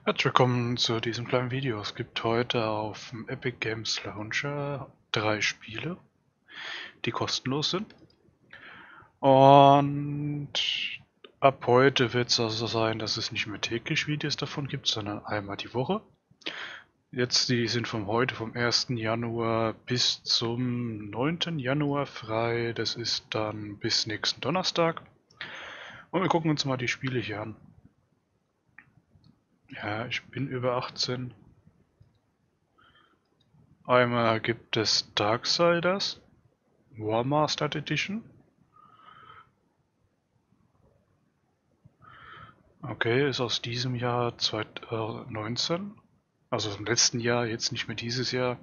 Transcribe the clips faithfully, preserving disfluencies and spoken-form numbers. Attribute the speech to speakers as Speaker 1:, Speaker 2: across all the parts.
Speaker 1: Herzlich willkommen zu diesem kleinen Video. Es gibt heute auf dem Epic Games Launcher drei Spiele, die kostenlos sind. Und ab heute wird es also sein, dass es nicht mehr täglich Videos davon gibt, sondern einmal die Woche. Jetzt, die sind von heute, vom ersten Januar bis zum neunten Januar frei. Das ist dann bis nächsten Donnerstag. Und wir gucken uns mal die Spiele hier an. Ja, ich bin über achtzehn. Einmal gibt es Darksiders, War Mastered Edition. Okay, ist aus diesem Jahr zweitausendneunzehn. Also im letzten Jahr, jetzt nicht mehr dieses Jahr.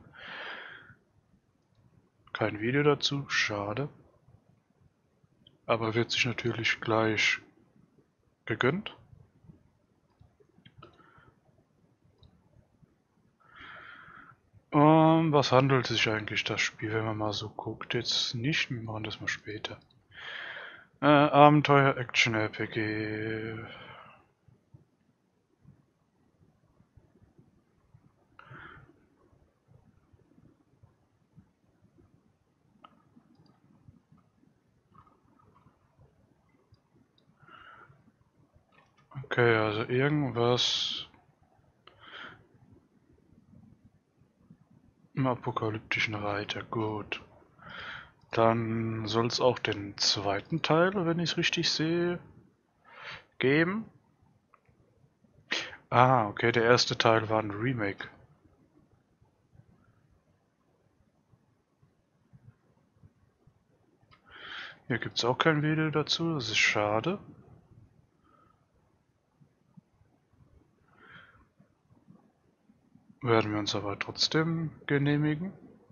Speaker 1: Kein Video dazu, schade. Aber wird sich natürlich gleich gegönnt. Um, was handelt sich eigentlich das Spiel, wenn man mal so guckt? Jetzt nicht, wir machen das mal später. Äh, Abenteuer Action R P G. Okay, also irgendwas im apokalyptischen Reiter, gut. Dann soll es auch den zweiten Teil, wenn ich es richtig sehe, geben. Ah, okay, der erste Teil war ein Remake. Hier gibt es auch kein Video dazu, das ist schade. Werden wir uns aber trotzdem genehmigen.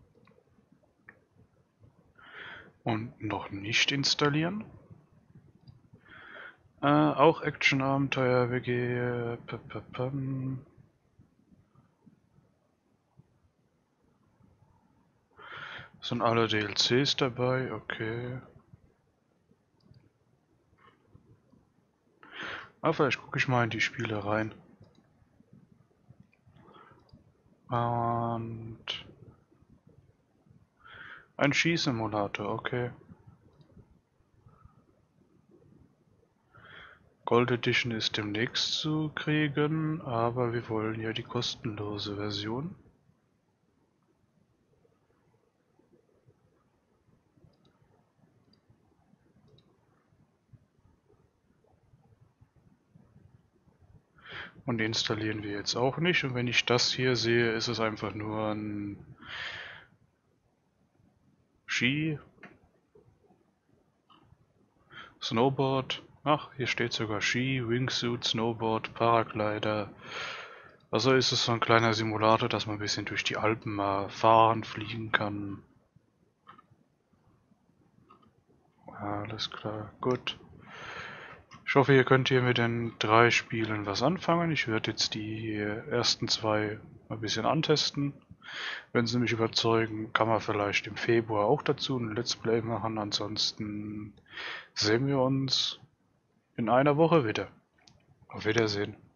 Speaker 1: Und noch nicht installieren. Äh, auch Action-Abenteuer W G. P -p -p Sind alle D L Cs dabei, okay. Aber vielleicht gucke ich mal in die Spiele rein. Und ein Skisimulator, okay. Gold Edition ist demnächst zu kriegen, aber wir wollen ja die kostenlose Version. Und die installieren wir jetzt auch nicht. Und wenn ich das hier sehe, ist es einfach nur ein Ski, Snowboard. Ach, hier steht sogar Ski, Wingsuit, Snowboard, Paraglider. Also ist es so ein kleiner Simulator, dass man ein bisschen durch die Alpen mal fahren, fliegen kann. Alles klar, gut. Ich hoffe, ihr könnt hier mit den drei Spielen was anfangen. Ich werde jetzt die ersten zwei ein bisschen antesten. Wenn sie mich überzeugen, kann man vielleicht im Februar auch dazu ein Let's Play machen. Ansonsten sehen wir uns in einer Woche wieder. Auf Wiedersehen.